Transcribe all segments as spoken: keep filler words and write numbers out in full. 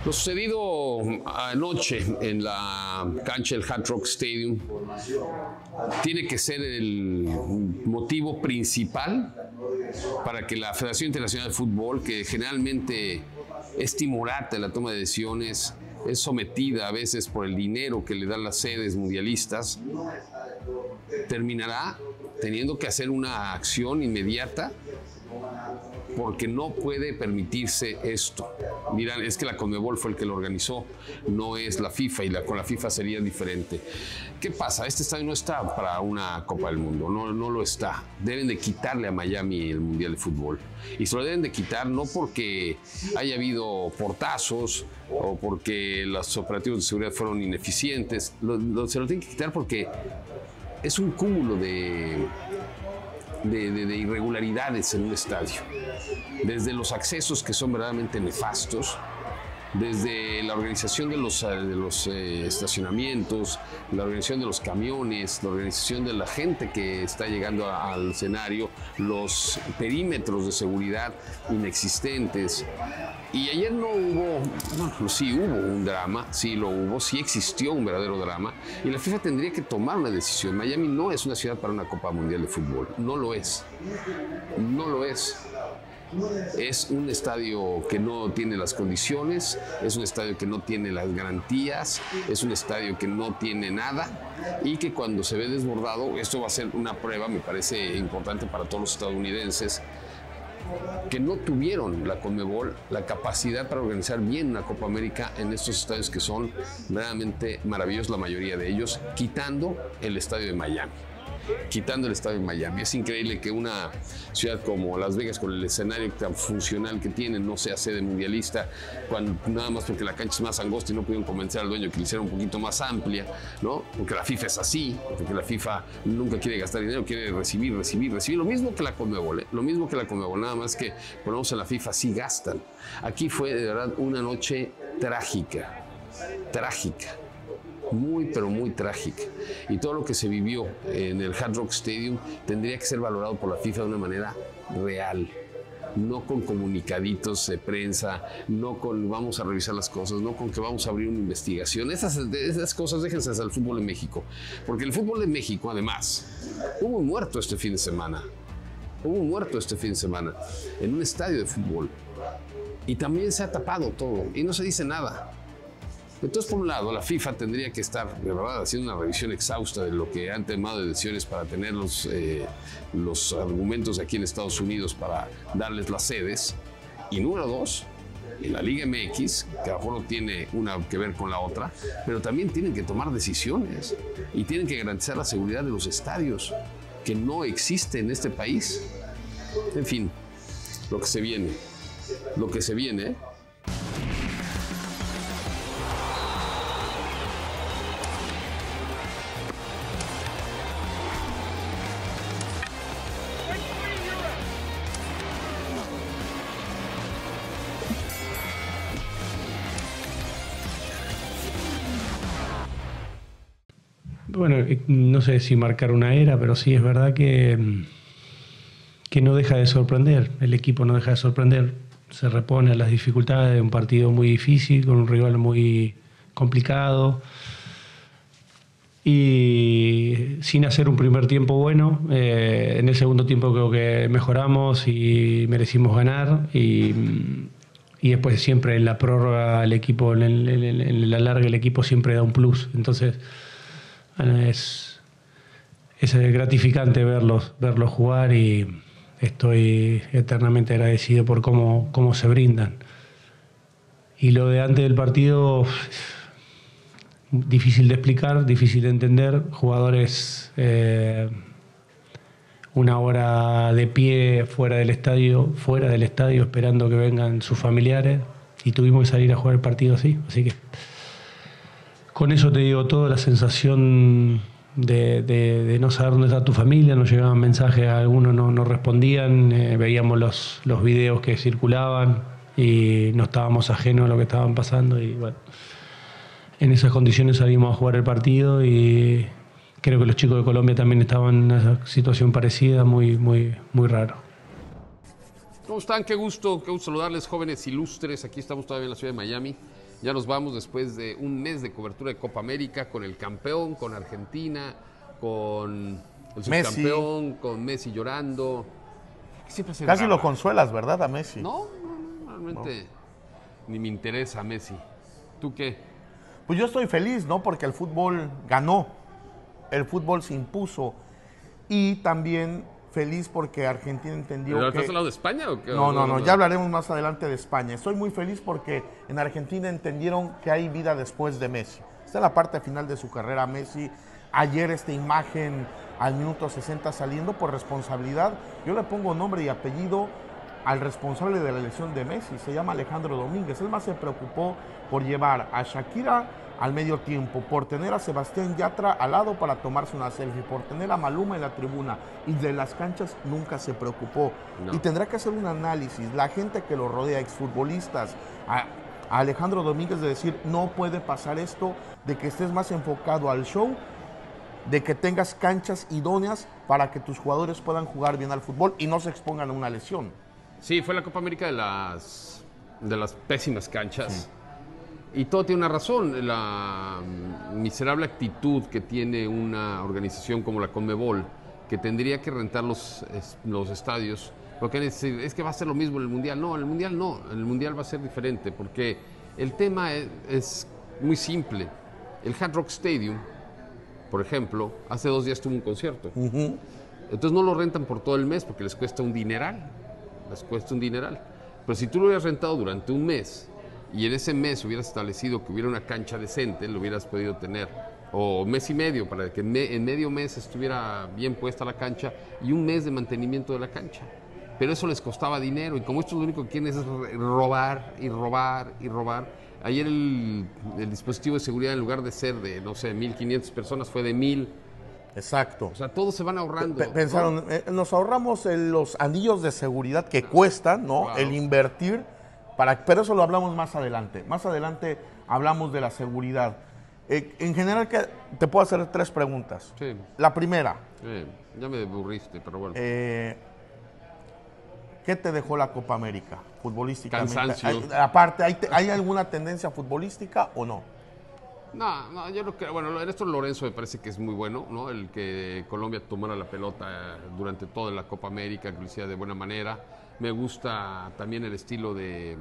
Lo sucedido anoche en la cancha del Hard Rock Stadium tiene que ser el motivo principal para que la Federación Internacional de Fútbol, que generalmente es timorata en la toma de decisiones, es sometida a veces por el dinero que le dan las sedes mundialistas, terminará teniendo que hacer una acción inmediata porque no puede permitirse esto. Dirán, es que la Conmebol fue el que lo organizó, no es la FIFA, y la, con la FIFA sería diferente. ¿Qué pasa? Este estadio no está para una Copa del Mundo, no, no lo está. Deben de quitarle a Miami el Mundial de Fútbol. Y se lo deben de quitar no porque haya habido portazos o porque los operativos de seguridad fueron ineficientes. Lo, lo, se lo tienen que quitar porque es un cúmulo de... De, de, de irregularidades en un estadio, desde los accesos que son verdaderamente nefastos, desde la organización de los, de los eh, estacionamientos, la organización de los camiones, la organización de la gente que está llegando a, al escenario, los perímetros de seguridad inexistentes. Y ayer no hubo, bueno, sí hubo un drama, sí lo hubo, sí existió un verdadero drama, y la FIFA tendría que tomar una decisión. Miami no es una ciudad para una Copa Mundial de Fútbol, no lo es, no lo es. Es un estadio que no tiene las condiciones, es un estadio que no tiene las garantías, es un estadio que no tiene nada, y que cuando se ve desbordado, esto va a ser una prueba, me parece importante para todos los estadounidenses, que no tuvieron la Conmebol la capacidad para organizar bien una Copa América en estos estadios que son verdaderamente maravillosos, la mayoría de ellos, quitando el estadio de Miami. Quitando el estadio de Miami. Es increíble que una ciudad como Las Vegas, con el escenario tan funcional que tiene, no sea sede mundialista, cuando, nada más porque la cancha es más angosta y no pudieron convencer al dueño que la hiciera un poquito más amplia, ¿no? Porque la FIFA es así, porque la FIFA nunca quiere gastar dinero, quiere recibir, recibir, recibir. Lo mismo que la Conmebol, ¿eh? Lo mismo que la Conmebol, nada más que ponemos en la FIFA, sí gastan. Aquí fue de verdad una noche trágica, trágica. Muy, pero muy trágica. Y todo lo que se vivió en el Hard Rock Stadium tendría que ser valorado por la FIFA de una manera real. No con comunicaditos de prensa, no con vamos a revisar las cosas, no con que vamos a abrir una investigación. Esas, esas cosas déjense al fútbol en México. Porque el fútbol de México, además, hubo un muerto este fin de semana. Hubo un muerto este fin de semana en un estadio de fútbol. Y también se ha tapado todo y no se dice nada. Entonces, por un lado, la FIFA tendría que estar, de verdad, haciendo una revisión exhausta de lo que han tomado de decisiones para tener los, eh, los argumentos aquí en Estados Unidos para darles las sedes. Y número dos, en la Liga M X, que a lo mejor no tiene una que ver con la otra, pero también tienen que tomar decisiones y tienen que garantizar la seguridad de los estadios, que no existe en este país. En fin, lo que se viene, lo que se viene, ¿eh? Bueno, no sé si marcar una era, pero sí es verdad que, que no deja de sorprender. El equipo no deja de sorprender. Se repone a las dificultades de un partido muy difícil, con un rival muy complicado. Y sin hacer un primer tiempo bueno, eh, en el segundo tiempo creo que mejoramos y merecimos ganar. Y, y después siempre en la prórroga, el equipo, en, el, en, el, en la larga, el equipo siempre da un plus. Entonces, Es, es gratificante verlos, verlos jugar, y estoy eternamente agradecido por cómo, cómo se brindan. Y lo de antes del partido, difícil de explicar, difícil de entender. Jugadores eh, una hora de pie fuera del estadio, fuera del estadio esperando que vengan sus familiares, y tuvimos que salir a jugar el partido así. Así que con eso te digo todo, la sensación de, de, de no saber dónde está tu familia. Nos llegaban mensajes, algunos no, no respondían, eh, veíamos los, los videos que circulaban y no estábamos ajenos a lo que estaban pasando. Y bueno, en esas condiciones salimos a jugar el partido, y creo que los chicos de Colombia también estaban en una situación parecida, muy, muy, muy raro. ¿Cómo están? Qué gusto, qué gusto saludarles, jóvenes ilustres. Aquí estamos todavía en la ciudad de Miami. Ya nos vamos después de un mes de cobertura de Copa América con el campeón, con Argentina, con el subcampeón, Messi. Con Messi llorando. Siempre se Casi graba. Lo consuelas, ¿verdad, a Messi? No, no, no realmente no. Ni me interesa Messi. ¿Tú qué? Pues yo estoy feliz, ¿no? Porque el fútbol ganó, el fútbol se impuso y también feliz porque Argentina entendió ¿Pero que... estás hablando de España o qué? No, no, no, ya hablaremos más adelante de España. Estoy muy feliz porque en Argentina entendieron que hay vida después de Messi. Está en la parte final de su carrera Messi. Ayer esta imagen al minuto sesenta saliendo por responsabilidad. Yo le pongo nombre y apellido al responsable de la elección de Messi. Se llama Alejandro Domínguez. Él más se preocupó por llevar a Shakira al medio tiempo, por tener a Sebastián Yatra al lado para tomarse una selfie, por tener a Maluma en la tribuna, y de las canchas nunca se preocupó. No. Y tendrá que hacer un análisis, la gente que lo rodea, exfutbolistas, a, a Alejandro Domínguez, de decir, no puede pasar esto, de que estés más enfocado al show, de que tengas canchas idóneas para que tus jugadores puedan jugar bien al fútbol y no se expongan a una lesión. Sí, fue la Copa América de las, de las pésimas canchas. Sí. Y todo tiene una razón, la miserable actitud que tiene una organización como la Conmebol, que tendría que rentar los, los estadios, porque es que va a ser lo mismo en el Mundial. No, en el Mundial no, en el Mundial va a ser diferente, porque el tema es, es muy simple. El Hard Rock Stadium, por ejemplo, hace dos días tuvo un concierto. Uh-huh. Entonces no lo rentan por todo el mes porque les cuesta un dineral, les cuesta un dineral. Pero si tú lo hubieras rentado durante un mes, y en ese mes hubieras establecido que hubiera una cancha decente, lo hubieras podido tener. O mes y medio, para que en medio mes estuviera bien puesta la cancha, y un mes de mantenimiento de la cancha. Pero eso les costaba dinero, y como esto lo único que quieren es robar y robar y robar. Ayer el, el dispositivo de seguridad, en lugar de ser de, no sé, mil quinientas personas, fue de mil. Exacto. O sea, todos se van ahorrando. P- pensaron, ¿no? eh, nos ahorramos el, los anillos de seguridad que cuestan, ¿no? Wow. El invertir. Para, pero eso lo hablamos más adelante. Más adelante hablamos de la seguridad. Eh, en general, que te puedo hacer tres preguntas. Sí. La primera. Sí, ya me aburriste, pero bueno. Eh, ¿Qué te dejó la Copa América futbolísticamente? Cansancio. ¿Hay, aparte, ¿hay, ¿hay alguna tendencia futbolística o no? No, no, yo creo que, bueno, Ernesto Lorenzo me parece que es muy bueno, ¿no? El que Colombia tomara la pelota durante toda la Copa América, que lo hiciera de buena manera. Me gusta también el estilo de,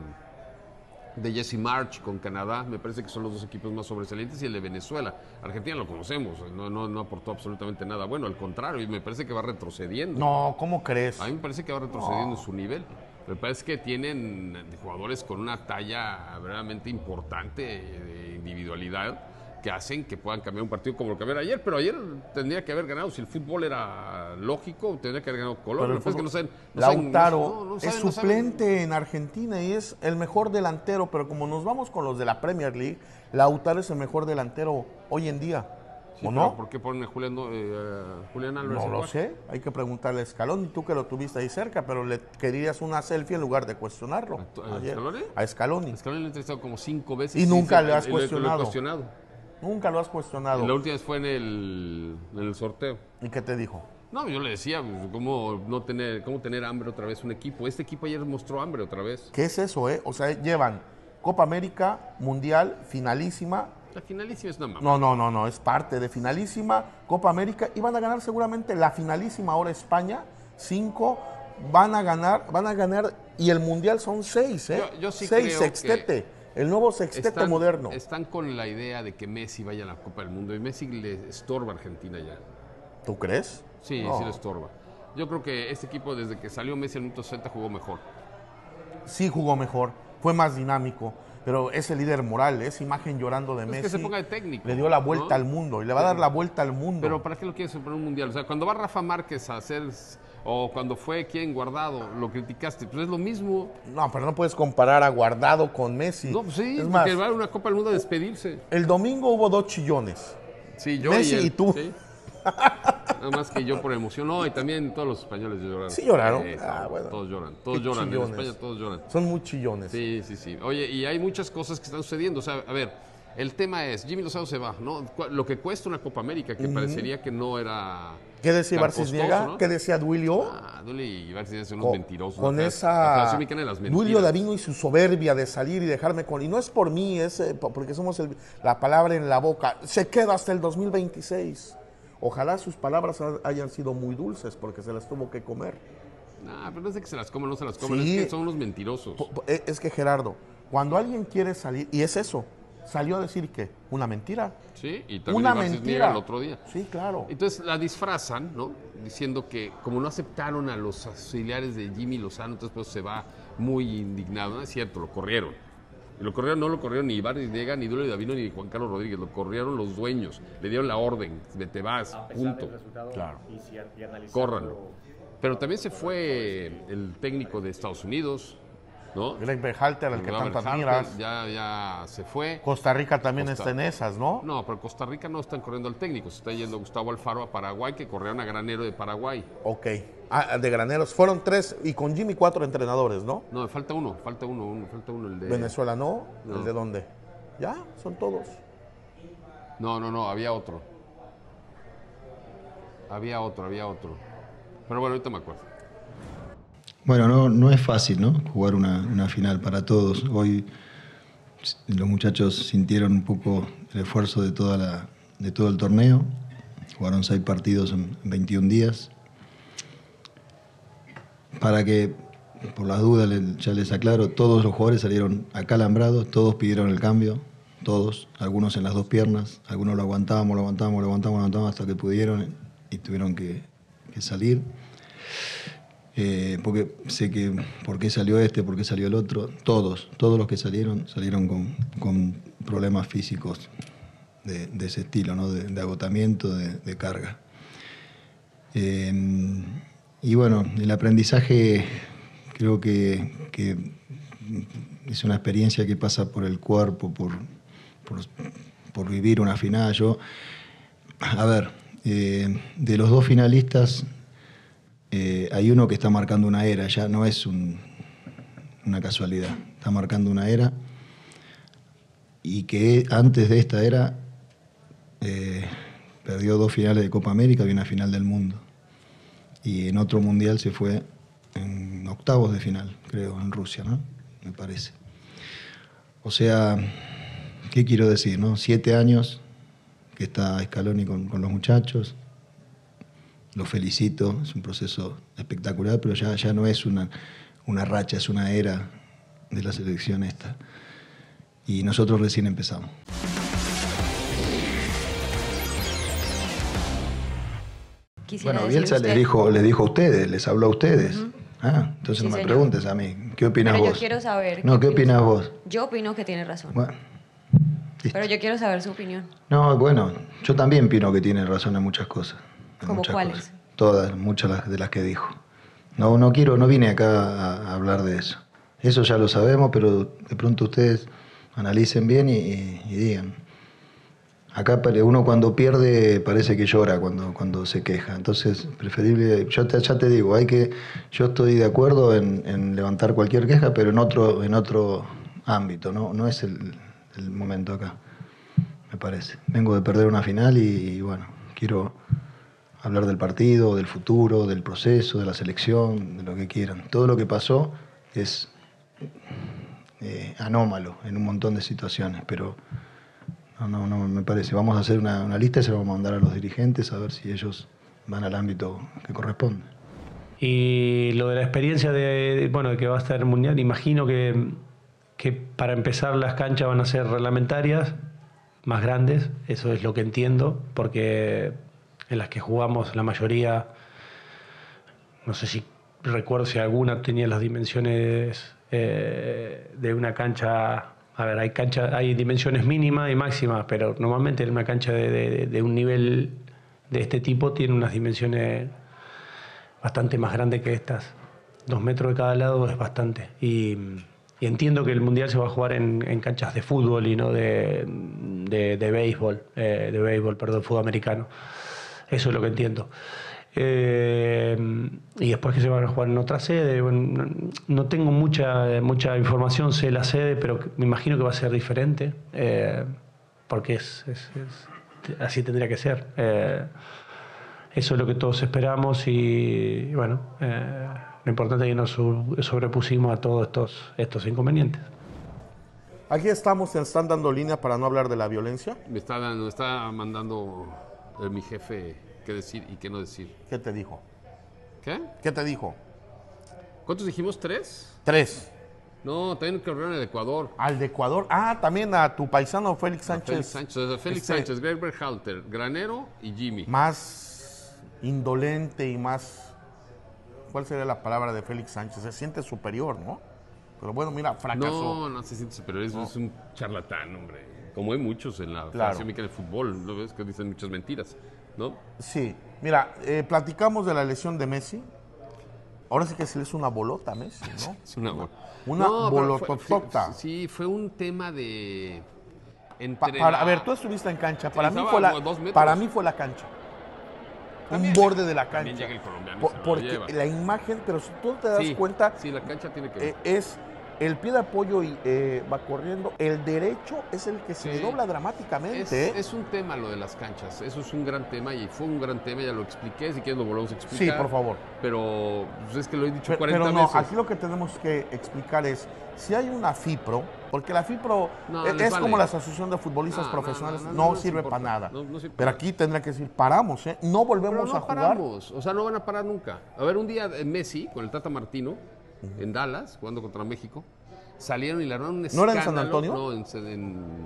de Jesse March con Canadá. Me parece que son los dos equipos más sobresalientes, y el de Venezuela. Argentina lo conocemos, no, no, no aportó absolutamente nada bueno, al contrario, y me parece que va retrocediendo. No, ¿cómo crees? A mí me parece que va retrocediendo no. en su nivel. Me parece que tienen jugadores con una talla verdaderamente importante de individualidad, que hacen que puedan cambiar un partido como lo cambiaron ayer, pero ayer tendría que haber ganado. Si el fútbol era lógico, tendría que haber ganado Colombia. Pero es que no saben, no Lautaro saben, no, no saben, es suplente no en Argentina y es el mejor delantero, pero como nos vamos con los de la Premier League, Lautaro es el mejor delantero hoy en día. Sí, ¿o no? ¿Por qué ponen a Julián, eh, Julián Álvarez? No lo sé, hay que preguntarle a Scaloni, tú que lo tuviste ahí cerca, pero le querías una selfie en lugar de cuestionarlo. ¿A, a Scaloni? A Scaloni. A Scaloni lo he entrevistado como cinco veces. Y nunca sí, le has lo, cuestionado. Lo he cuestionado. Nunca lo has cuestionado. Y la última vez fue en el, en el sorteo. ¿Y qué te dijo? No, yo le decía, ¿cómo, no tener, cómo tener hambre otra vez un equipo? Este equipo ayer mostró hambre otra vez. ¿Qué es eso, eh? O sea, llevan Copa América, Mundial, finalísima. La finalísima es una mamá. No, no, no, no, es parte de finalísima, Copa América, y van a ganar seguramente la finalísima ahora España, cinco, van a ganar, van a ganar, y el Mundial son seis, ¿eh? Yo, yo sí seis, creo sextete, el nuevo sextete están, moderno. Están con la idea de que Messi vaya a la Copa del Mundo, y Messi le estorba a Argentina ya. ¿Tú crees? Sí, no. sí le estorba. Yo creo que este equipo, desde que salió Messi al minuto sesenta, jugó mejor. Sí jugó mejor, fue más dinámico. Pero ese líder moral, esa imagen llorando de es Messi, que se ponga de técnico, le dio la vuelta ¿no? al mundo y le va a dar la vuelta al mundo. Pero ¿para qué lo quieres para un mundial? O sea, cuando va Rafa Márquez a hacer, o cuando fue quien Guardado, lo criticaste, pues es lo mismo. No, pero no puedes comparar a Guardado con Messi. No, pues sí, es más, porque va a una Copa del Mundo a despedirse. El domingo hubo dos chillones. Sí, yo Messi y, él, y tú. ¿sí? Nada más que yo por emoción. No, y también todos los españoles lloraron. Sí lloraron. Eh, ah, bueno. Todos lloran, todos lloran. Chillones. En España todos lloran. Son muy chillones. Sí, sí, sí. Oye, y hay muchas cosas que están sucediendo. O sea, a ver, El tema es, Jimmy Lozano se va, ¿no? Lo que cuesta una Copa América, que uh-huh. parecería que no era... ¿Qué decía Ibar Cisniega? ¿No? ¿Qué decía Duilio? Ah, Duilio y Ibar Cisniega son unos con, mentirosos. Con la esa... De las Duilio Davino y su soberbia de salir y dejarme con... Y no es por mí, es eh, porque somos el, la palabra en la boca. Se queda hasta el dos mil veintiséis. Ojalá sus palabras hayan sido muy dulces, porque se las tuvo que comer. No, pero no es de que se las comen, no se las comen, sí. Es que son unos mentirosos. Es que, Gerardo, cuando alguien quiere salir, y es eso, salió a decir que una mentira. Sí, y también una mentira el otro día. Sí, claro. Entonces la disfrazan, ¿no? Diciendo que como no aceptaron a los auxiliares de Jimmy Lozano, entonces pues se va muy indignado. No es cierto, lo corrieron. Y lo corrieron, no lo corrieron ni Ibar Cisniega, ni Duilio Davino, ni Juan Carlos Rodríguez, lo corrieron los dueños, le dieron la orden, de te vas, punto. Claro. Y si, y Córranlo. Pero también se fue el técnico de Estados Unidos, ¿no? Greg Berhalter, al que tanto admiras. Ya, ya se fue. Costa Rica también Costa... está en esas, ¿no? No, pero Costa Rica no están corriendo al técnico. Se está yendo Gustavo Alfaro a Paraguay, que corrieron a Granero de Paraguay. Ok. Ah, de Graneros. Fueron tres y con Jimmy cuatro entrenadores, ¿no? No, falta uno, falta uno, uno falta uno, el de... Venezuela, ¿no? no. ¿El de dónde? Ya, son todos. No, no, no, había otro. Había otro, había otro. Pero bueno, ahorita me acuerdo. Bueno, no, no es fácil, ¿no? Jugar una, una final para todos. Hoy los muchachos sintieron un poco el esfuerzo de, toda la, de todo el torneo. Jugaron seis partidos en veintiún días. Para que, por las dudas, ya les aclaro, todos los jugadores salieron acalambrados, todos pidieron el cambio, todos, algunos en las dos piernas, algunos lo aguantábamos, lo aguantábamos, lo aguantábamos, lo aguantábamos hasta que pudieron y tuvieron que, que salir. Eh, porque sé que por qué salió este, por qué salió el otro, todos, todos los que salieron, salieron con, con problemas físicos de, de ese estilo, ¿no? de, de agotamiento, de, de carga. Eh, y bueno, el aprendizaje creo que, que es una experiencia que pasa por el cuerpo, por, por, por vivir una final. Yo, a ver, eh, de los dos finalistas, Eh, hay uno que está marcando una era, ya no es un, una casualidad, está marcando una era y que antes de esta era eh, perdió dos finales de Copa América y una final del mundo. Y en otro mundial se fue en octavos de final, creo, en Rusia, ¿no? Me parece. O sea, ¿qué quiero decir, no? Siete años que está Scaloni con, con los muchachos. Lo felicito, es un proceso espectacular, pero ya, ya no es una, una racha, es una era de la selección esta. Y nosotros recién empezamos. Quisiera bueno, Bielsa les dijo, les dijo a ustedes, les habló a ustedes. Uh-huh. Ah, entonces sí, no me señor. preguntes a mí. ¿Qué opinas pero vos? Yo quiero saber. No, ¿qué, ¿qué opinas vos? Yo opino que tiene razón. Bueno, pero yo quiero saber su opinión. No, bueno, yo también opino que tiene razón en muchas cosas. ¿Cómo cuáles? Cosas. Todas, muchas de las que dijo. No, no quiero, no vine acá a, a hablar de eso. Eso ya lo sabemos, pero de pronto ustedes analicen bien y, y, y digan. Acá uno cuando pierde parece que llora cuando, cuando se queja. Entonces, preferible, yo te, ya te digo, hay que, yo estoy de acuerdo en, en levantar cualquier queja, pero en otro, en otro ámbito, no, no es el, el momento acá, me parece. Vengo de perder una final y, y bueno, quiero hablar del partido, del futuro, del proceso, de la selección, de lo que quieran. Todo lo que pasó es eh, anómalo en un montón de situaciones, pero no, no, no me parece. Vamos a hacer una, una lista y se la vamos a mandar a los dirigentes a ver si ellos van al ámbito que corresponde. Y lo de la experiencia de, bueno, de que va a estar el Mundial, imagino que, que para empezar las canchas van a ser reglamentarias, más grandes, eso es lo que entiendo, porque en las que jugamos la mayoría, no sé si recuerdo si alguna tenía las dimensiones eh, de una cancha. A ver, hay cancha, hay dimensiones mínimas y máximas, pero normalmente una cancha de, de, de un nivel de este tipo tiene unas dimensiones bastante más grandes que estas. Dos metros de cada lado es bastante. Y, y entiendo que el Mundial se va a jugar en, en canchas de fútbol y no de, de, de béisbol, eh, de béisbol, perdón, fútbol americano. Eso es lo que entiendo. Eh, y después que se van a jugar en otra sede, bueno, no, no tengo mucha, mucha información, sé la sede, pero me imagino que va a ser diferente. Eh, porque es, es, es, así tendría que ser. Eh, eso es lo que todos esperamos y, y bueno, eh, lo importante es que nos sobrepusimos a todos estos, estos inconvenientes. Aquí estamos, están dando línea para no hablar de la violencia. Me está, dando, me está mandando eh, mi jefe qué decir y qué no decir. ¿Qué te dijo? ¿Qué? ¿Qué te dijo? ¿Cuántos dijimos? ¿Tres? Tres. No, también que hablar en el Ecuador. Al de Ecuador. Ah, también a tu paisano Félix Sánchez. Félix Sánchez, o sea, Félix Este, Sánchez, Greg Berhalter, Granero y Jimmy. Más indolente y más... ¿Cuál sería la palabra de Félix Sánchez? Se siente superior, ¿no? Pero bueno, mira, fracasó. No, no se siente superior, es, No. es un charlatán, hombre. Como hay muchos en la Claro. Federación Mexicana de Fútbol, ¿no ves? Que dicen muchas mentiras, ¿no? Sí. Mira, eh, platicamos de la lesión de Messi. Ahora sí que se le hizo una bolota a Messi, ¿no? Es una bol- Una No, pero fue- bolototota. Sí, fue un tema de... Pa- entre para, la- a ver, tú estuviste en cancha. Para mí, estaba fue la, como dos metros. para mí fue la cancha. También un borde de la también cancha. llega el colombiano y Por- se lo porque lleva. la imagen, pero si tú te das Sí, cuenta, Sí, la cancha tiene que... eh, es el pie de apoyo y eh, va corriendo. El derecho es el que se Sí. le dobla Es, dramáticamente. ¿eh? es un tema lo de las canchas, eso es un gran tema y fue un gran tema, ya lo expliqué, si quieres lo volvemos a Sí, explicar. por favor. Pero pues, es que lo he dicho Pero, cuarenta pero no, veces. aquí lo que tenemos que explicar es si hay una FIPRO, porque la FIPRO No, eh, les es vale. como la Asociación de Futbolistas No, no, Profesionales, no, no, no, no les sirve importa. para nada. No, no sirve pero para aquí tendría que decir, paramos, ¿eh? no volvemos Pero no a jugar. paramos, o sea, no van a parar nunca. A ver, un día eh, Messi con el Tata Martino en Dallas, jugando contra México, salieron y le armaron un ¿No escándalo. era en San Antonio? No, en, en-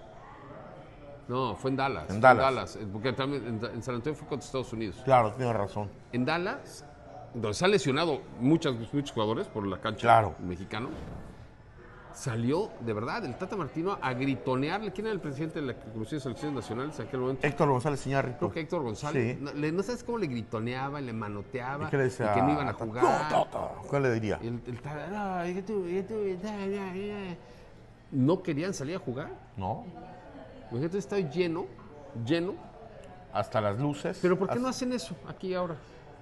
no, fue en Dallas. En fue Dallas. eh, porque también en, en San Antonio fue contra Estados Unidos. Claro, tienes razón. En Dallas, donde se han lesionado muchas, muchos jugadores por la cancha Claro. mexicano, salió, de verdad, el Tata Martino a gritonearle. ¿Quién era el presidente de la Comisión de Selecciones Nacionales en aquel momento? Héctor González Iñárritu. Creo que Héctor González. Sí. No, le- no sabes cómo le gritoneaba, le manoteaba, ¿Y qué le decía? y que no iban a Ta- jugar. No, no, no. ¿Cuál le diría? Y el, el Tata, no, es que tú- es que tú- ya, ya, ya. No querían salir a jugar. No, Imagínate, estaba lleno, lleno. hasta las luces. Pero ¿por qué no Hasta- hacen eso aquí ahora?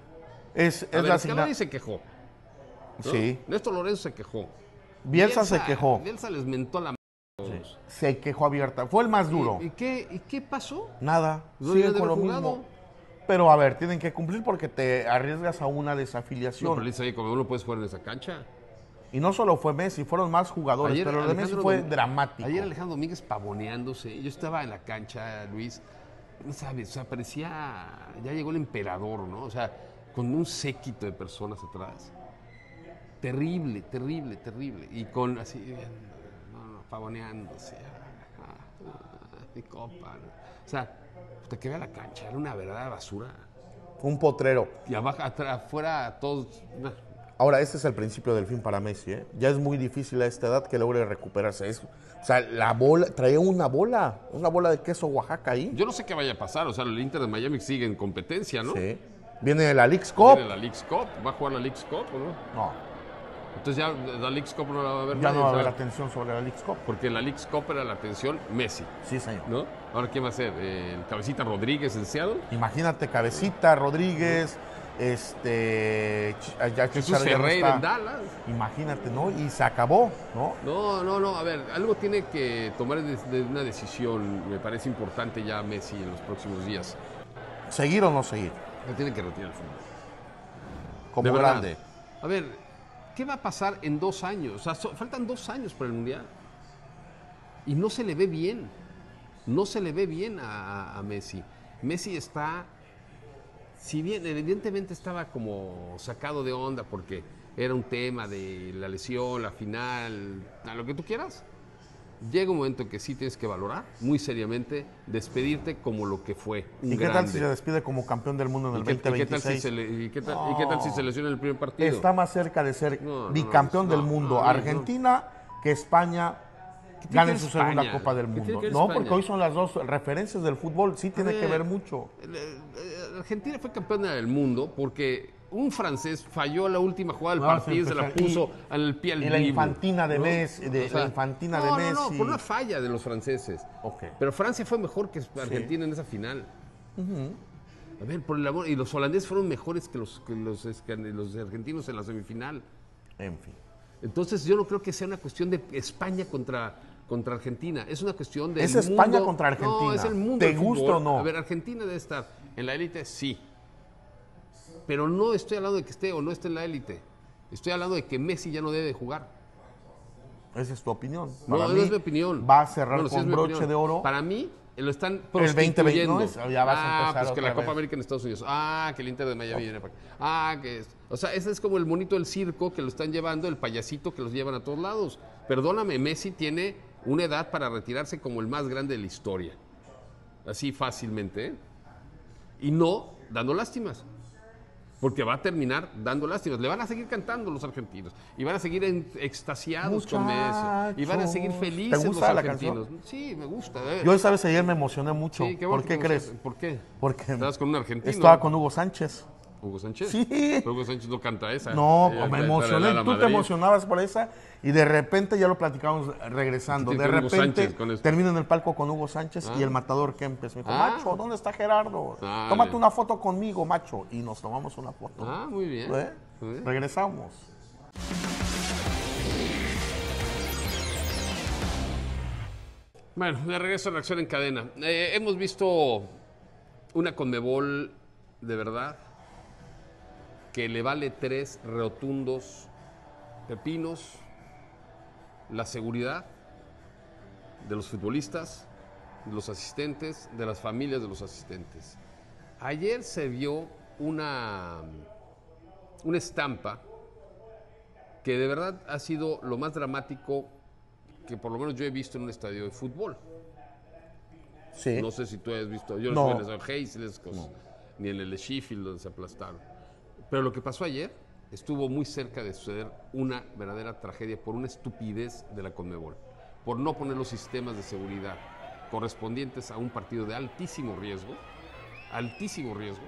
Es, es A ver, la Scaloni asigna- se quejó. ¿no? Sí. Néstor Lorenzo se quejó. Bielsa se quejó. Bielsa les mentó la m a todos. Se quejó abierta. Fue el más duro. ¿Y, y qué, ¿Y qué pasó? Nada. No Siguen deben de con lo haber jugado. mismo. Pero a ver, tienen que cumplir porque te arriesgas a una No, desafiliación. pero le dice, oye, como no puedes jugar en esa cancha. Y no solo fue Messi, fueron más jugadores, pero lo de Messi Alejandro fue Dom- dramático. Ayer Alejandro Domínguez pavoneándose. Yo estaba en la cancha, Luis. No sabes, o sea, parecía. Ya llegó el emperador, ¿no? O sea, con un séquito de personas atrás. Terrible, terrible, terrible. Y con así. No, no, pavoneándose. Ah, ah, mi copa. ¿no? O sea, hasta que vea la cancha, era una verdadera basura. Un potrero. Y abajo, atrás, afuera, todos. nah. Ahora, este es el principio del fin para Messi, ¿eh? Ya es muy difícil a esta edad que logre recuperarse. Es- o sea, la bola, traía una bola, una bola de queso Oaxaca ahí. Yo no sé qué vaya a pasar. O sea, el Inter de Miami sigue en competencia, ¿no? Sí. Viene la Leagues Cup. Viene la Leagues Cup, va a jugar la Leagues Cup, ¿o no? No, Entonces ya la Leagues Cup no la va a ver ya nadie, no va a haber ¿sabes? atención sobre la Leagues Cup. Porque la Leagues Cup era la atención Messi, Sí, señor. ¿no? Ahora, ¿quién va a ser? Eh, ¿El Cabecita Rodríguez en Seattle? Imagínate, Cabecita, Rodríguez, este... Ch- ya Jesús Chicharo ya no Ferreira está. en Dallas. Imagínate, ¿no? Y se acabó, ¿no? No, no, no, a ver, algo tiene que tomar de- de una decisión, me parece importante ya Messi en los próximos días. ¿Seguir o no seguir? No tiene que retirar el fútbol. Como De verdad. grande. A ver, ¿qué va a pasar en dos años? O sea, so- faltan dos años para el Mundial. Y no se le ve bien. No se le ve bien a, a- a Messi. Messi está, si bien evidentemente estaba como sacado de onda porque era un tema de la lesión, la final, a lo que tú quieras, llega un momento en que sí tienes que valorar muy seriamente, despedirte como lo que fue, un ¿Y qué tal grande. si se despide como campeón del mundo en el ¿Y qué, y qué tal si veinte veintiséis? se le- y qué tal- y qué tal si se lesiona en el primer partido? Está más cerca de ser No, no, bicampeón no, del no, mundo no, no, Argentina que España ¿Qué tiene gane que ver su España? segunda Copa del ¿Qué tiene Mundo. que ver No, España? porque hoy son las dos referencias del fútbol, sí tiene A que ver, ver mucho. el- el- Argentina fue campeona del mundo porque un francés falló la última jugada del No, partido y sí, se la pues, y- puso al pie al y la vivo, infantina de ¿no? Messi- de- la infantina de no, No, no, Messi. por una falla de los franceses. Ok. Pero Francia fue mejor que Argentina en esa final. A ver, por el amor, y los holandeses fueron mejores que los, que los, es- que los argentinos en la semifinal. En fin. Entonces yo no creo que sea una cuestión de España contra, contra Argentina. Es una cuestión de. Es España contra Argentina. No, es el mundo. ¿Te del gusta fútbol. o no? A ver, Argentina debe estar en la élite, sí. Pero no estoy hablando de que esté o no esté en la élite. Estoy hablando de que Messi ya no debe de jugar. Esa es tu opinión. No, Para no mí, es mi opinión. Va a cerrar Bueno, sí con es mi broche opinión. de oro. Para mí, lo están El veinte veinte, prostituyendo. ¿no? Es- ya vas a ah, empezar pues que otra la Copa vez. América en Estados Unidos. Ah, que el Inter de Miami viene para acá. Ah, que es... O sea, ese es como el monito del circo que lo están llevando, el payasito que los llevan a todos lados. Perdóname, Messi tiene una edad para retirarse como el más grande de la historia. Así fácilmente, ¿eh? Y no dando lástimas. Porque va a terminar dando lástimas. Le van a seguir cantando los argentinos. Y van a seguir en- extasiados con Messi. Y van a seguir Muchachos. felices ¿Te gusta los la argentinos. Sí, me gusta. eh. Yo, ¿sabes? Ayer me emocioné mucho. Sí, bueno ¿Por que qué te crees? gusta. ¿Por qué? Porque ¿Estabas con un argentino? estaba con Hugo Sánchez. Hugo Sánchez. Sí. Pero Hugo Sánchez no canta esa. No, Ella me canta emocioné. la de Tú te Madrid. emocionabas por esa y de repente ya lo platicamos regresando. ¿Qué De tiene que ver Hugo repente Sánchez con esto? termino en el palco con Hugo Sánchez Ah. y el matador Kempes. Me dijo, Ah. Macho, ¿dónde está Gerardo? Ah, Tómate bien. una foto conmigo, Macho. Y nos tomamos una foto. Ah, muy bien. ¿Eh? Muy bien. Regresamos. Bueno, de regreso a Reacción en Cadena. Eh, hemos visto una Conmebol de verdad que le vale tres rotundos pepinos la seguridad de los futbolistas, de los asistentes, de las familias de los asistentes. Ayer se vio una, una estampa que de verdad ha sido lo más dramático que por lo menos yo he visto en un estadio de fútbol. Sí. No sé si tú has visto, yo No. no estuve en el Hayes, esas cosas, ni en el de Sheffield donde se aplastaron. Pero lo que pasó ayer estuvo muy cerca de suceder una verdadera tragedia por una estupidez de la Conmebol, por no poner los sistemas de seguridad correspondientes a un partido de altísimo riesgo, altísimo riesgo,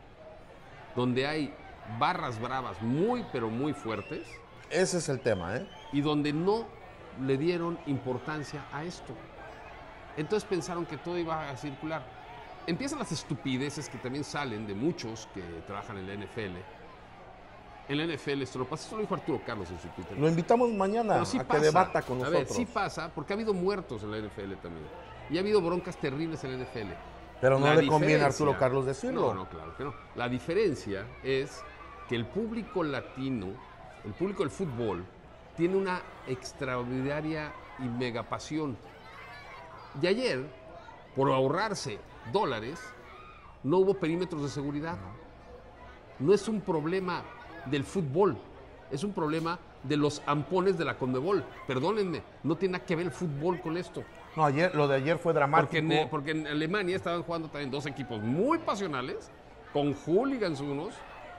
donde hay barras bravas muy pero muy fuertes Ese es el tema, ¿eh? y donde no le dieron importancia a esto. Entonces pensaron que todo iba a circular. Empiezan las estupideces que también salen de muchos que trabajan en la N F L. En la N F L, esto lo pasa, esto lo dijo Arturo Carlos en su Twitter. Lo invitamos mañana Pero sí a pasa. que debata con A nosotros. ver, sí pasa, porque ha habido muertos en la N F L también. Y ha habido broncas terribles en la N F L. Pero no La le conviene a diferencia- Arturo Carlos decirlo. No, no, claro que no. La diferencia es que el público latino, el público del fútbol, tiene una extraordinaria y mega pasión. Y ayer, por ahorrarse dólares, no hubo perímetros de seguridad. No es un problema del fútbol, es un problema de los ampones de la Conmebol. Perdónenme, no tiene nada que ver el fútbol con esto. No, ayer, lo de ayer fue dramático. Porque en, porque en Alemania estaban jugando también dos equipos muy pasionales, con hooligans unos,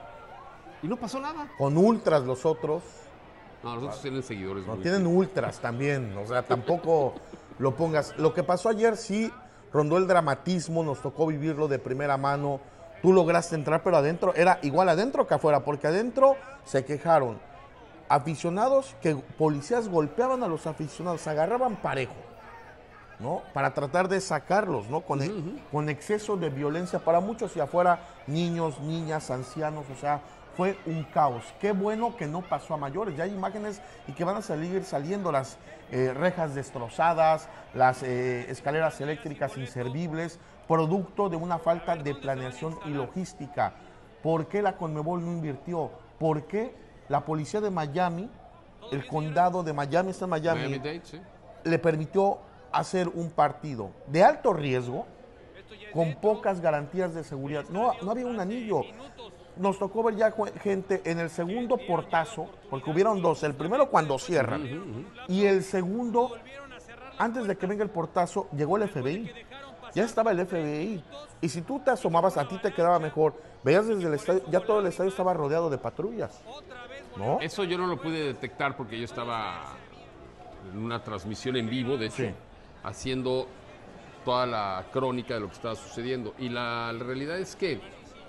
y no pasó nada. Con ultras los otros. No, los otros tienen seguidores. No, muy- tienen ultras también. O sea, tampoco lo pongas. Lo que pasó ayer sí rondó el dramatismo, nos tocó vivirlo de primera mano. Tú lograste entrar, pero adentro era igual adentro que afuera, porque adentro se quejaron aficionados que policías golpeaban a los aficionados, agarraban parejo, ¿no? Para tratar de sacarlos, ¿no? Con, con exceso de violencia para muchos y afuera niños, niñas, ancianos, o sea, fue un caos. Qué bueno que no pasó a mayores. Ya hay imágenes y que van a salir saliendo las eh, rejas destrozadas, las eh, escaleras eléctricas inservibles, producto de una falta de planeación y logística. ¿Por qué la Conmebol no invirtió? ¿Por qué la policía de Miami, el condado de Miami, está en Miami, Miami-Dade, sí. le permitió hacer un partido de alto riesgo con pocas garantías de seguridad? No, no había un anillo. Nos tocó ver ya ju- gente en el segundo portazo, porque hubieron dos. El primero cuando cierran y el segundo, antes de que venga el portazo, llegó el F B I. Ya estaba el F B I. Y si tú te asomabas, a ti te quedaba mejor. Veías desde el estadio, ya todo el estadio estaba rodeado de patrullas, ¿no? Eso yo no lo pude detectar porque yo estaba en una transmisión en vivo, de hecho, Sí. haciendo toda la crónica de lo que estaba sucediendo. Y la, la realidad es que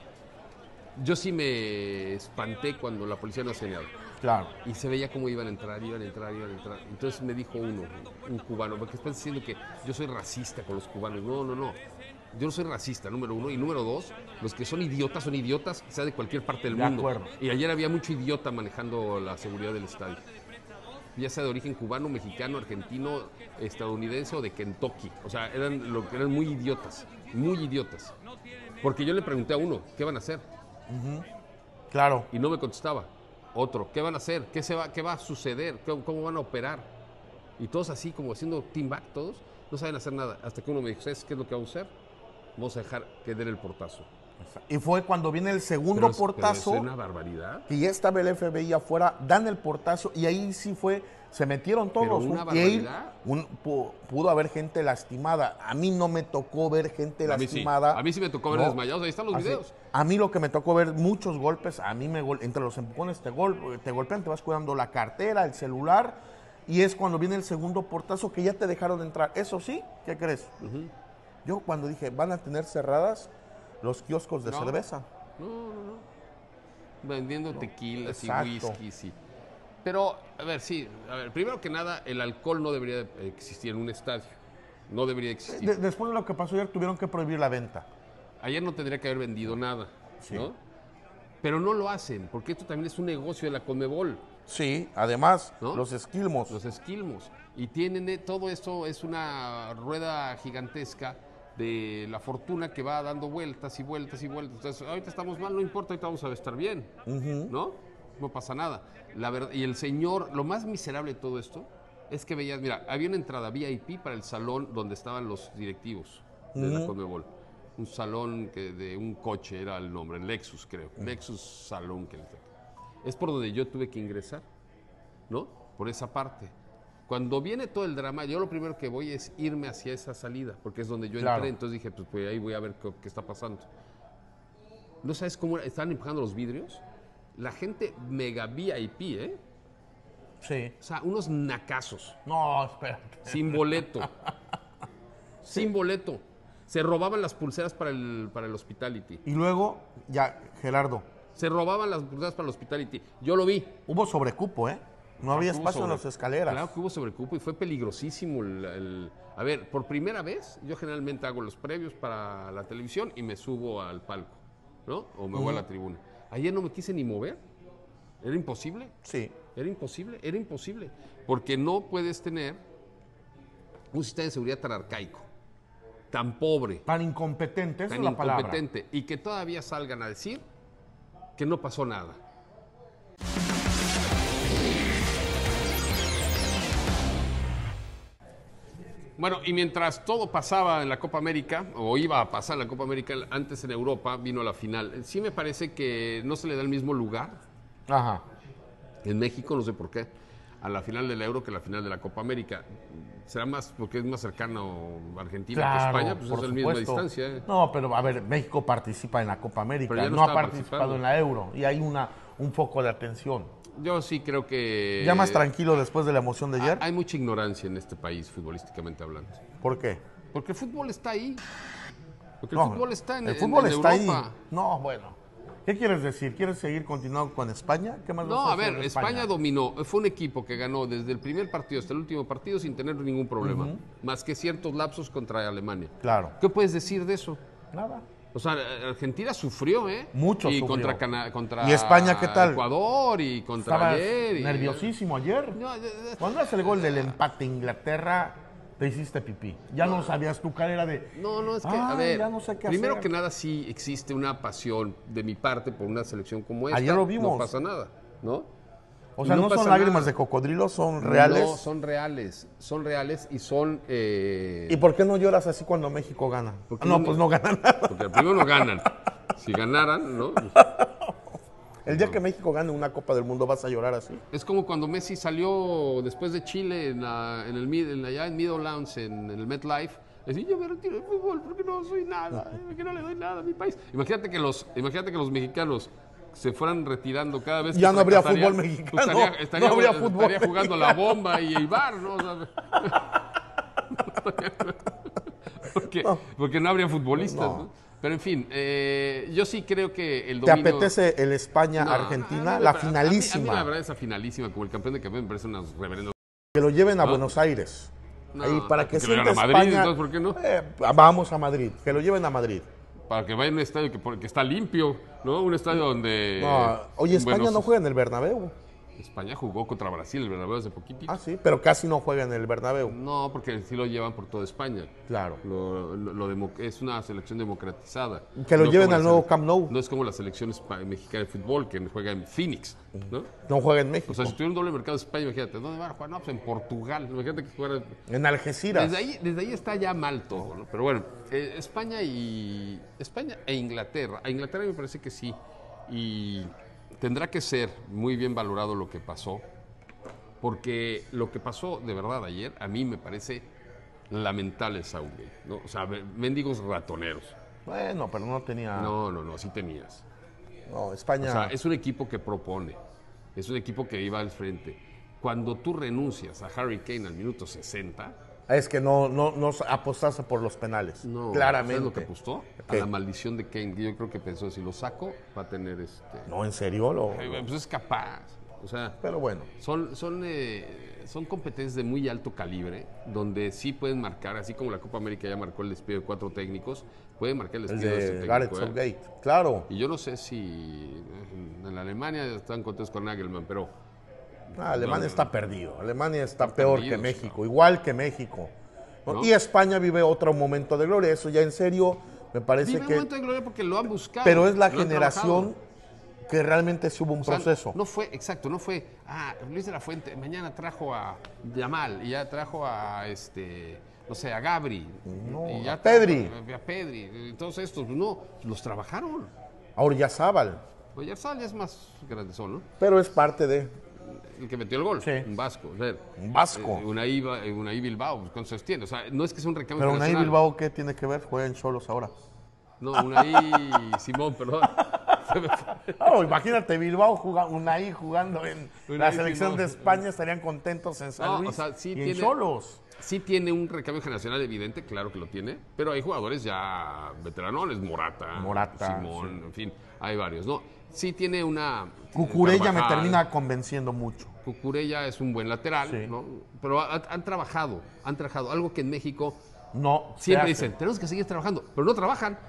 yo sí me espanté cuando la policía no hacía nada. Claro. Y se veía cómo iban a entrar, iban a entrar, iban a entrar. Entonces me dijo uno, un cubano, porque estás diciendo que yo soy racista con los cubanos. No, no, no. Yo no soy racista, número uno. Y número dos, los que son idiotas son idiotas, sea de cualquier parte del De mundo. acuerdo. Y ayer había mucho idiota manejando la seguridad del estadio. ya sea de origen cubano, mexicano, argentino, estadounidense o de Kentucky. O sea, eran, lo, eran muy idiotas, muy idiotas. Porque yo le pregunté a uno, ¿qué van a hacer? Uh-huh. Claro. Y no me contestaba. Otro, ¿qué van a hacer? ¿Qué, se va, qué va a suceder? ¿Cómo, ¿Cómo van a operar? Y todos así, como haciendo team back, todos, no saben hacer nada. Hasta que uno me dijo, ¿sabes qué es lo que vamos a hacer? Vamos a dejar que den el portazo. Y fue cuando viene el segundo pero, portazo. Pero es una barbaridad. Que ya estaba el F B I afuera, dan el portazo y ahí sí fue, se metieron todos. Pero una y ahí barbaridad. un, pudo haber gente lastimada. A mí no me tocó ver gente a lastimada. Sí. A mí sí me tocó ver no. desmayados, ahí están los Así, videos. A mí lo que me tocó ver muchos golpes, a mí me entre los empujones te, gol, te golpean, te vas cuidando la cartera, el celular, y es cuando viene el segundo portazo que ya te dejaron entrar. Eso sí, ¿qué crees? Uh-huh. Yo cuando dije, van a tener cerradas los kioscos de no, cerveza. No, no, no. Vendiendo no, tequilas exacto. y whisky, sí. Pero, a ver, sí, a ver, primero que nada, el alcohol no debería existir en un estadio. No debería existir. De, después de lo que pasó ayer, tuvieron que prohibir la venta. Ayer no tendría que haber vendido nada, sí. ¿no? Pero no lo hacen, porque esto también es un negocio de la Conmebol. Sí, además, ¿no? Los esquilmos. Los esquilmos. Y tienen, todo esto es una rueda gigantesca de la fortuna que va dando vueltas y vueltas y vueltas. Entonces, ahorita estamos mal, no importa, ahorita vamos a estar bien, uh-huh. ¿no? No pasa nada. La verdad, y el señor, lo más miserable de todo esto es que veías, mira, había una entrada V I P para el salón donde estaban los directivos uh-huh. de la Conmebol. Un salón que de un coche era el nombre, Lexus creo, uh-huh. Lexus Salón. Que es por donde yo tuve que ingresar, ¿no? Por esa parte. Cuando viene todo el drama, yo lo primero que voy es irme hacia esa salida, porque es donde yo claro. entré, entonces dije, pues, pues ahí voy a ver qué, qué está pasando. ¿No sabes cómo estaban empujando los vidrios? La gente mega V I P, ¿eh? Sí. O sea, unos nacazos. No, espérate. Sin boleto. sí. Sin boleto. Se robaban las pulseras para el, para el hospitality. Y luego, ya, Gerardo. Se robaban las pulseras para el hospitality. Yo lo vi. Hubo sobrecupo, ¿eh? No había espacio sobre, en las escaleras. Claro que hubo sobrecupo y fue peligrosísimo. El, el, a ver, por primera vez, yo generalmente hago los previos para la televisión y me subo al palco, ¿no? O me voy uh-huh. a la tribuna. Ayer no me quise ni mover. ¿Era imposible? Sí. Era imposible, era imposible. Porque no puedes tener un sistema de seguridad tan arcaico, tan pobre. Tan incompetente, esa tan es la palabra. incompetente. Y que todavía salgan a decir que no pasó nada. Bueno, y mientras todo pasaba en la Copa América, o iba a pasar en la Copa América, antes en Europa vino la final. Sí me parece que no se le da el mismo lugar. Ajá. En México, no sé por qué, a la final del Euro que a la final de la Copa América. ¿Será más porque es más cercano Argentina claro, que España? Pues por es la supuesto. misma distancia. ¿eh? No, pero a ver, México participa en la Copa América, no, no ha participado en la Euro y hay una, un foco de atención. Yo sí creo que... ¿Ya más tranquilo después de la emoción de ayer? Hay mucha ignorancia en este país, futbolísticamente hablando. ¿Por qué? Porque el fútbol está ahí. Porque el no, fútbol está en, el fútbol en, en está Europa. Ahí. No, bueno. ¿Qué quieres decir? ¿Quieres seguir continuando con España? ¿Qué más no, a ver, España? España dominó. Fue un equipo que ganó desde el primer partido hasta el último partido sin tener ningún problema. Uh-huh. Más que ciertos lapsos contra Alemania. Claro. ¿Qué puedes decir de eso? Nada. O sea, Argentina sufrió, ¿eh? Mucho y sufrió. Contra, Cana contra ¿Y España qué tal? Ecuador y contra Estaba ayer. Y... nerviosísimo ayer. No, de, de... Cuando hace el gol del empate Inglaterra, te hiciste pipí. Ya no, no sabías tu cara era de... No, no, es que, a ver, ya no sé qué primero hacer. que nada sí existe una pasión de mi parte por una selección como esta. Ayer lo vimos. No pasa nada, ¿no? O sea, no, no son lágrimas nada. de cocodrilo, son reales. No, son reales, son reales y son... Eh... ¿Y por qué no lloras así cuando México gana? Ah, no, no, pues no ganan nada. Porque primero no ganan. Si ganaran, ¿no? El día que México gane una Copa del Mundo, ¿vas a llorar así? Es como cuando Messi salió después de Chile, en la, en el, en, allá en Meadowlands, en, en el MetLife. Decía, yo me retiro del fútbol porque no soy nada, porque no le doy nada a mi país. Imagínate que los, imagínate que los mexicanos se fueran retirando cada vez que ya no habría estaría, fútbol mexicano. Pues estaría, estaría, no habría estaría fútbol estaría jugando mexicano. La Bomba y Eibar, ¿no? O sea, porque, no. porque no habría futbolistas, ¿no? ¿no? Pero en fin, eh, yo sí creo que el dominio... ¿Te apetece el España-Argentina? No, la mí, finalísima. A mí, a mí la verdad esa finalísima, como el campeón de campeón, me parece unas reverendas... Que lo lleven a ¿no? Buenos Aires. No, Ahí, para que, que sienta a Madrid, España, entonces, ¿por qué no? Eh, vamos a Madrid, que lo lleven a Madrid. Para que vaya a un estadio que, que está limpio, ¿no? Un estadio donde... No, oye, España bueno, no juega en el Bernabéu. España jugó contra Brasil, el Bernabéu hace poquitito. Ah, sí, pero casi no juega en el Bernabéu. No, porque sí lo llevan por toda España. Claro. Lo, lo, lo demo, es una selección democratizada. Que lo no lleven al nuevo sele- Camp Nou. No es como la selección espa- mexicana de fútbol que juega en Phoenix, ¿no? No juega en México. O sea, si tuviera un doble mercado de España, imagínate, ¿dónde van a jugar? No, pues en Portugal. Imagínate que jugara... En Algeciras. Desde ahí, desde ahí está ya mal todo, ¿no? Pero bueno, eh, España y España e Inglaterra. A Inglaterra me parece que sí. Y tendrá que ser muy bien valorado lo que pasó. Porque lo que pasó de verdad ayer, a mí me parece lamentable el Southgate, ¿no? O sea, mendigos ratoneros. Bueno, pero no tenía... No, no, no, sí tenías. No, España... O sea, es un equipo que propone, es un equipo que iba al frente. Cuando tú renuncias a Harry Kane al minuto sesenta... Es que no, no, no apostaste por los penales. No, claramente. ¿sabes lo que apostó? A ¿Qué? la maldición de Kane, que yo creo que pensó, si lo saco, va a tener este... No, ¿en serio? Lo... Eh, Pues es capaz, o sea... Pero bueno. Son, son, eh, son competencias de muy alto calibre, donde sí pueden marcar, así como la Copa América ya marcó el despido de cuatro técnicos, pueden marcar el El despido de, este de técnico. Gareth ¿eh? Southgate. Claro. Y yo no sé si en la Alemania están contentos con Nagelmann, pero... Ah, Alemania no, está perdido. Alemania está peor perdidos, que México. ¿no? Igual que México. ¿no? ¿No? Y España vive otro momento de gloria. Eso ya en serio me parece Vive un que... momento de gloria porque lo han buscado. Pero es la lo han generación trabajado. que realmente sí hubo un O sea, proceso. No fue, exacto, no fue, ah, Luis de la Fuente, mañana trajo a Yamal y ya trajo a, este, no sé, a Gabri. No, y ya a Pedri. trajo A, a Pedri. Todos estos, no, los trabajaron. A Oryazábal. Oyarzabal ya es más grandezón, ¿no? Pero es parte de... El que metió el gol, Sí. un vasco. O sea, Un vasco. eh, Unai, Ba- eh, Unai Bilbao, ¿cuántos años tiene? O sea, no es que sea un recambio Pero Unai internacional. Bilbao, ¿qué tiene que ver? Juega en Cholos ahora. No, Unai Simón, perdón. Se me fue. Oh, imagínate, Bilbao, juga, Unai jugando en Unai la selección Simón. de España, estarían contentos en San No, Luis o sea, sí y tiene- en Cholos. Sí tiene un recambio generacional evidente, claro que lo tiene, pero hay jugadores ya veteranones, Morata, Morata, Simón, en fin, hay varios, ¿no? Sí tiene una... Cucurella me Carvajal, termina convenciendo mucho. Cucurella es un buen lateral, Sí. ¿no? Pero ha- han trabajado, han trabajado, algo que en México No, se siempre hace. dicen, tenemos que seguir trabajando, pero no trabajan,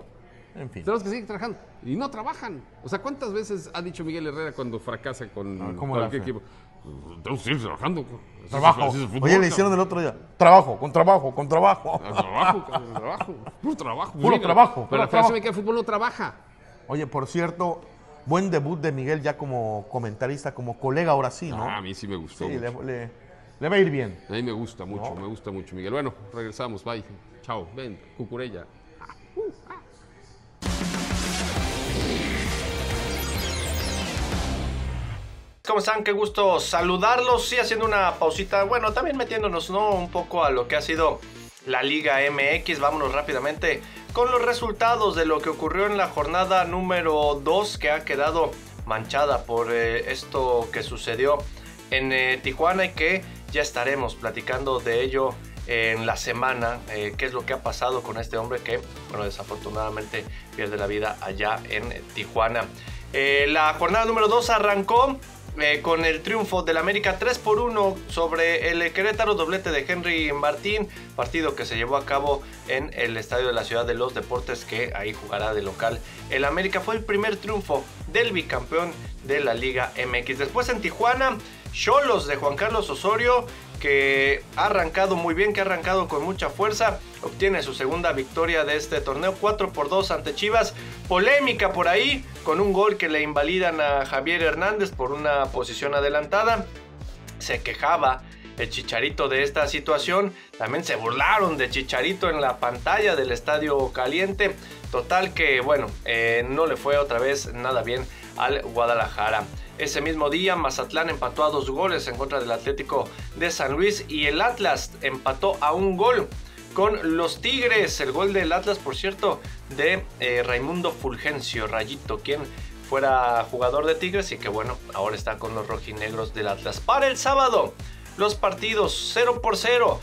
En fin. tenemos que seguir trabajando, y no trabajan. O sea, ¿cuántas veces ha dicho Miguel Herrera cuando fracasa con Ah, ¿cómo le cualquier hace? equipo? Tenemos que seguir trabajando. Así es- Trabajo. así es el fútbol, Oye, le cabrón. hicieron el otro día. Trabajo, con trabajo, con trabajo. Ah, Trabajo, cabrón, trabajo, puro trabajo. Puro trabajo, puro Pero la trabajo. Federación Mexicana de Fútbol no trabaja. Oye, por cierto, buen debut de Miguel ya como comentarista, como colega ahora sí, ¿no? Ah, a mí sí me gustó sí, mucho. le, le- le va a ir bien. A mí me gusta mucho, No. me gusta mucho, Miguel. Bueno, regresamos, bye. Chao, ven, Cucurella. ¿Cómo están? Qué gusto saludarlos. Sí, haciendo una pausita. Bueno, también metiéndonos, ¿no? Un poco a lo que ha sido la Liga M X. Vámonos rápidamente con los resultados de lo que ocurrió en la jornada número dos, que ha quedado manchada por eh, esto que sucedió en eh, Tijuana, y que ya estaremos platicando de ello en la semana. Eh, qué es lo que ha pasado con este hombre que, bueno, desafortunadamente pierde la vida allá en Tijuana. Eh, la jornada número dos arrancó Eh, con el triunfo del América tres por uno sobre el Querétaro, doblete de Henry Martín, partido que se llevó a cabo en el Estadio de la Ciudad de los Deportes, que ahí jugará de local el América. Fue el primer triunfo del bicampeón de la Liga M X. Después en Tijuana, Xolos de Juan Carlos Osorio, que ha arrancado muy bien, que ha arrancado con mucha fuerza, obtiene su segunda victoria de este torneo, cuatro por dos ante Chivas. Polémica por ahí, con un gol que le invalidan a Javier Hernández por una posición adelantada. Se quejaba el Chicharito de esta situación, también se burlaron de Chicharito en la pantalla del Estadio Caliente. Total que, bueno, eh, no le fue otra vez nada bien al Guadalajara. Ese mismo día Mazatlán empató a dos goles en contra del Atlético de San Luis, y el Atlas empató a un gol con los Tigres. El gol del Atlas, por cierto, de eh, Raimundo Fulgencio Rayito, quien fuera jugador de Tigres y que, bueno, ahora está con los rojinegros del Atlas. Para el sábado, los partidos cero por cero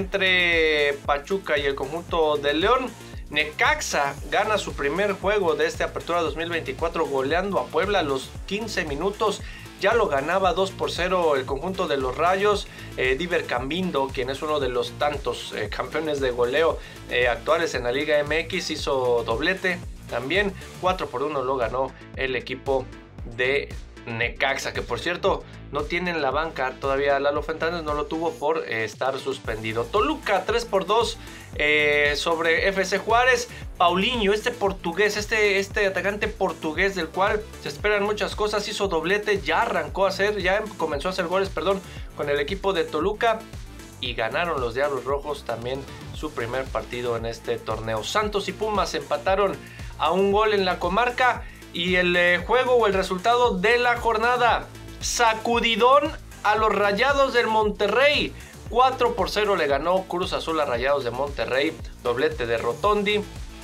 entre Pachuca y el conjunto de León. Necaxa gana su primer juego de esta apertura dos mil veinticuatro goleando a Puebla a los quince minutos. Ya lo ganaba dos por cero el conjunto de los Rayos. Eh, Diver Cambindo, quien es uno de los tantos eh, campeones de goleo eh, actuales en la Liga M X, hizo doblete también. cuatro por uno lo ganó el equipo de Necaxa, que por cierto no tiene en la banca todavía Lalo Fentanes, no lo tuvo por eh, estar suspendido. Toluca tres por dos eh, sobre F C Juárez. Paulinho, este portugués, este, este atacante portugués del cual se esperan muchas cosas, hizo doblete, ya arrancó a hacer, ya comenzó a hacer goles, perdón, con el equipo de Toluca y ganaron los Diablos Rojos también su primer partido en este torneo. Santos y Pumas empataron a un gol en la comarca y el eh, juego o el resultado de la jornada, sacudidón a los Rayados del Monterrey. cuatro por cero le ganó Cruz Azul a Rayados de Monterrey, doblete de Rotondi.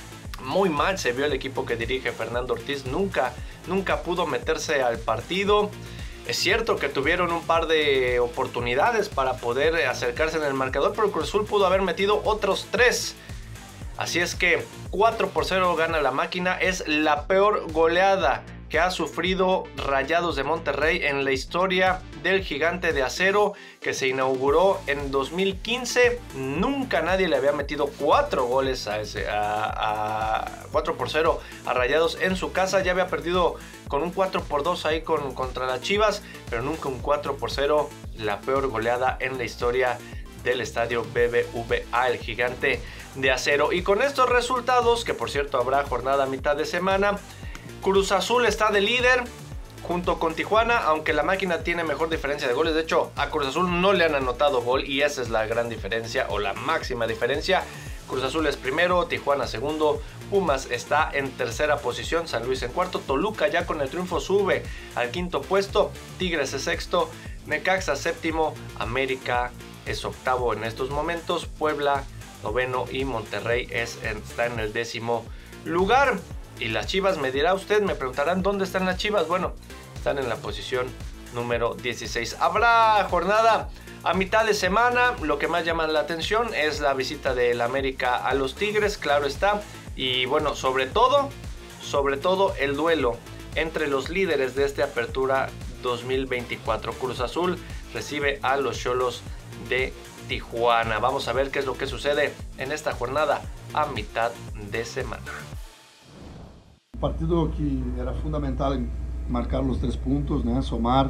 Muy mal se vio el equipo que dirige Fernando Ortiz, nunca, nunca pudo meterse al partido. Es cierto que tuvieron un par de oportunidades para poder acercarse en el marcador, pero Cruz Azul pudo haber metido otros tres. Así es que cuatro por cero gana la máquina, es la peor goleada que ha sufrido Rayados de Monterrey en la historia del Gigante de Acero, que se inauguró en dos mil quince. Nunca nadie le había metido cuatro goles a ese, a, a cuatro por cero a Rayados en su casa. Ya había perdido con un cuatro por dos ahí con, contra las Chivas, pero nunca un cuatro por cero, la peor goleada en la historia del estadio B B V A, el Gigante de Acero. Y con estos resultados, que por cierto habrá jornada a mitad de semana, Cruz Azul está de líder junto con Tijuana, aunque la máquina tiene mejor diferencia de goles. De hecho, a Cruz Azul no le han anotado gol y esa es la gran diferencia o la máxima diferencia. Cruz Azul es primero, Tijuana segundo, Pumas está en tercera posición, San Luis en cuarto, Toluca ya con el triunfo sube al quinto puesto, Tigres es sexto, Necaxa séptimo, América es octavo en estos momentos, Puebla noveno y Monterrey es, está en el décimo lugar. Y las Chivas, me dirá usted, me preguntarán dónde están las Chivas. Bueno, están en la posición número dieciséis. Habrá jornada a mitad de semana. Lo que más llama la atención es la visita del América a los Tigres, claro está. Y bueno, sobre todo, sobre todo el duelo entre los líderes de esta apertura dos mil veinticuatro. Cruz Azul recibe a los Xolos de Tijuana. Vamos a ver qué es lo que sucede en esta jornada a mitad de semana. Partido que era fundamental marcar los tres puntos, ¿no? Somar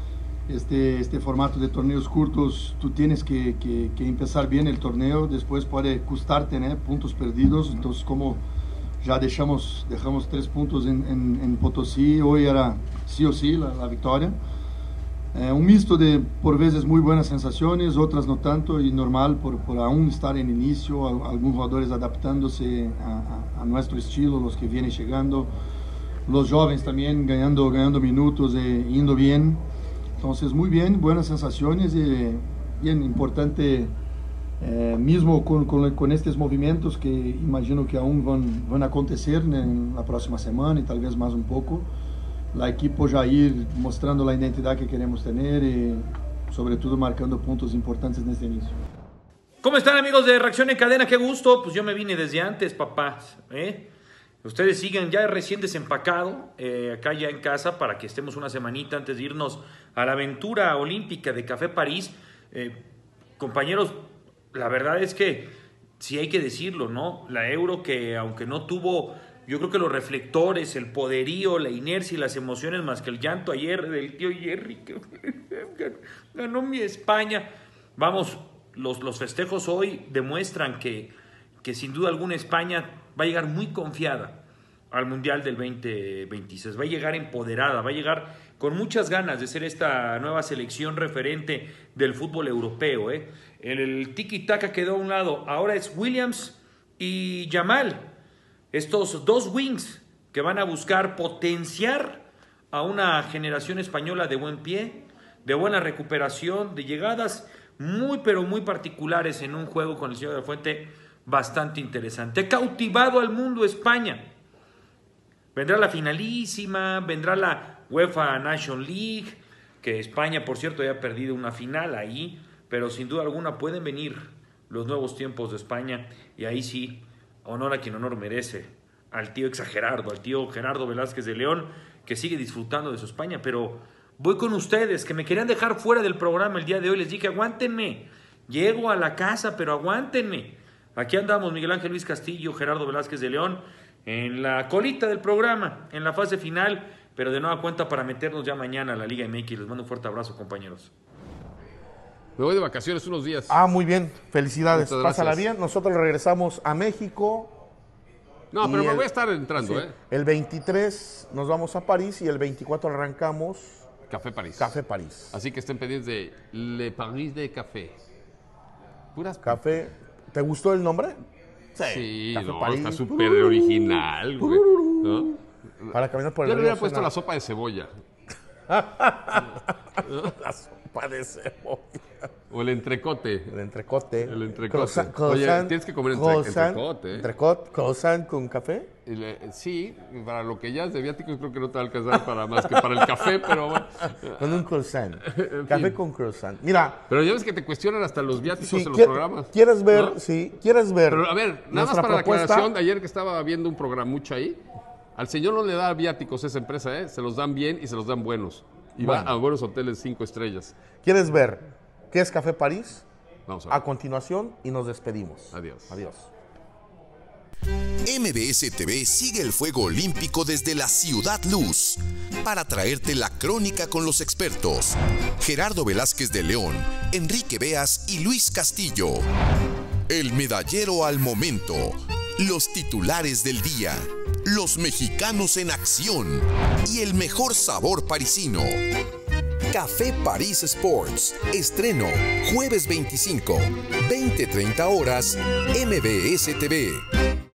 este, este formato de torneos cortos. Tú tienes que, que, que empezar bien el torneo, después puede costarte, ¿no? Puntos perdidos. Entonces, como ya dejamos, dejamos tres puntos en, en, en Potosí, hoy era sí o sí la, la victoria. Eh, un mixto de, por veces, muy buenas sensaciones, otras no tanto, y normal por, por aún estar en inicio, a, algunos jugadores adaptándose a, a, a nuestro estilo, los que vienen llegando, los jóvenes también ganando, ganando minutos, eh, yendo bien. Entonces, muy bien, buenas sensaciones, y bien importante, eh, mismo con, con, con estos movimientos que imagino que aún van, van a acontecer en la próxima semana y tal vez más un poco. La equipo ya ir mostrando la identidad que queremos tener y sobre todo marcando puntos importantes en este inicio. ¿Cómo están, amigos de Reacción en Cadena? Qué gusto, pues yo me vine desde antes, papás, ¿eh? Ustedes siguen ya recién desempacado, eh, acá ya en casa, para que estemos una semanita antes de irnos a la aventura olímpica de Café París. Eh, compañeros, la verdad es que sí hay que decirlo, ¿no? La Euro, que aunque no tuvo, yo creo que los reflectores, el poderío, la inercia y las emociones, más que el llanto ayer del tío Jerry, que ganó mi España. Vamos, los, los festejos hoy demuestran que, que sin duda alguna España va a llegar muy confiada al Mundial del veinte veintiséis. Va a llegar empoderada, va a llegar con muchas ganas de ser esta nueva selección referente del fútbol europeo, ¿eh? El, el tiki-taka quedó a un lado, ahora es Williams y Yamal. Estos dos wings que van a buscar potenciar a una generación española de buen pie, de buena recuperación, de llegadas muy pero muy particulares en un juego con el señor de la Fuente bastante interesante. Ha cautivado al mundo España. Vendrá la finalísima, vendrá la UEFA Nations League, que España, por cierto, ya ha perdido una final ahí, pero sin duda alguna pueden venir los nuevos tiempos de España y ahí sí, honor a quien honor merece, al tío exagerado, al tío Gerardo Velázquez de León, que sigue disfrutando de su España. Pero voy con ustedes, que me querían dejar fuera del programa el día de hoy. Les dije, aguántenme, llego a la casa, pero aguántenme. Aquí andamos Miguel Ángel Luis Castillo, Gerardo Velázquez de León, en la colita del programa, en la fase final pero de nueva cuenta para meternos ya mañana a la Liga M X. Les mando un fuerte abrazo, compañeros. Me voy de vacaciones unos días. Ah, muy bien. Felicidades. Muchas Pásala gracias. bien. Nosotros regresamos a México. No, y pero me el- voy a estar entrando, sí, ¿eh? El veintitrés nos vamos a París y el veinticuatro arrancamos Café París. Café París. Así que estén pendientes de Le Paris de Café. Puras Café. ¿Te gustó el nombre? Sí, Café no, París. está súper original, güey. ¿No? Para caminar por el Yo le río hubiera puesto Sena. la sopa de cebolla. La sopa de cebolla. O el entrecote. El entrecote. El entrecote. Croissant- Oye, croissant- tienes que comer entre- croissant- entrecote, ¿eh? Entrecot, croissant con café. Y le- Sí, para lo que ya es de viáticos creo que no te va a alcanzar para más que para el café, pero bueno. Con un croissant. En Café fin. con croissant. Mira, Pero ya ves que te cuestionan hasta los viáticos si en los quie- programas. quieres ver, ¿No? sí, quieres ver. Pero a ver, nada más nuestra para la propuesta. aclaración de ayer que estaba viendo un programucho ahí, al señor no le da viáticos esa empresa, ¿eh? Se los dan bien y se los dan buenos. Y Bueno. va a buenos hoteles cinco estrellas. ¿Quieres ver qué es Café París? Vamos a ver. A continuación y nos despedimos. Adiós. Adiós. M B S T V sigue el fuego olímpico desde la Ciudad Luz para traerte la crónica con los expertos Gerardo Velázquez de León, Enrique Beas y Luis Castillo. El medallero al momento, los titulares del día, los mexicanos en acción y el mejor sabor parisino. Café París Sports, estreno jueves veinticinco, veinte treinta horas, M B S T V.